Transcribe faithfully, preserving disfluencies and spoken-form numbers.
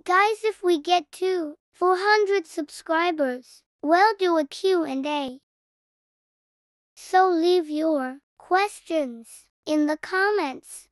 Guys, if we get to four hundred subscribers, we'll do a Q and A. So leave your questions in the comments.